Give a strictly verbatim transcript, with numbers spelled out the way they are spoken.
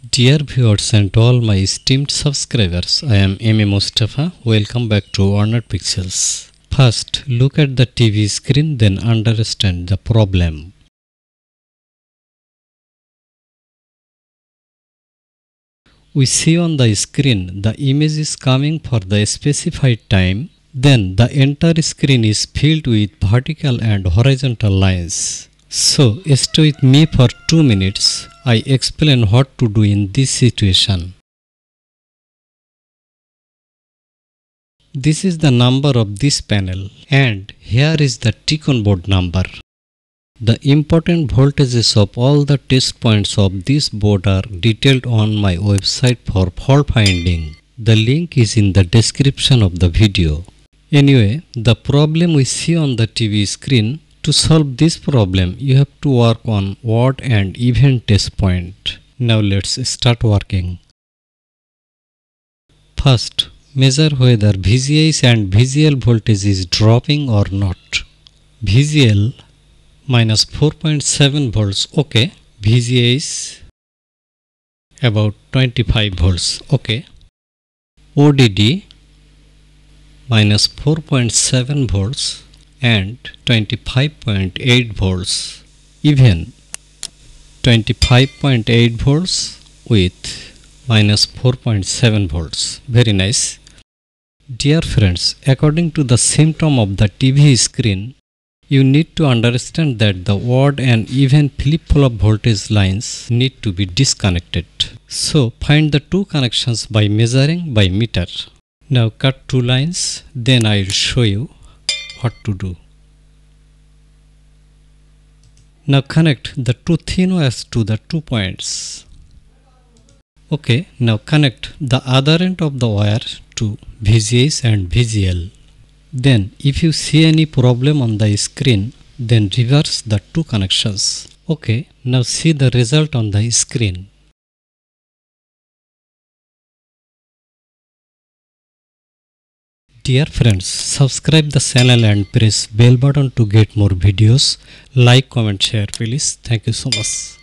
Dear viewers and all my esteemed subscribers, I am M A Mustafa. Welcome back to Warner Pixels. First, look at the T V screen, then understand the problem. We see on the screen the image is coming for the specified time, then the entire screen is filled with vertical and horizontal lines. So, stay with me for two minutes. I explain what to do in this situation. This is the number of this panel and here is the T-Con board number. The important voltages of all the test points of this board are detailed on my website for fault finding. The link is in the description of the video. Anyway, the problem we see on the T V screen, to solve this problem, you have to work on odd and even test point. Now let's start working. First, measure whether V G S and V G L voltage is dropping or not. V G L minus four point seven volts, okay. V G S about twenty-five volts, okay. O D D minus four point seven volts and twenty-five point eight volts, even twenty-five point eight volts with minus four point seven volts. Very nice. Dear friends, according to the symptom of the T V screen, you need to understand that the odd and even flip-flop voltage lines need to be disconnected. So find the two connections by measuring by meter. Now cut two lines, then I will show you what to do. Now connect the two thin wires to the two points. Okay, now connect the other end of the wire to V G S and V G L. Then if you see any problem on the screen, then reverse the two connections. Okay, now see the result on the screen. Dear friends, subscribe the channel and press bell button to get more videos. Like, comment, share please. Thank you so much.